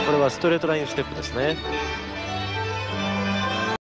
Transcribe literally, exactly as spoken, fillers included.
これはストレートラインステップですね。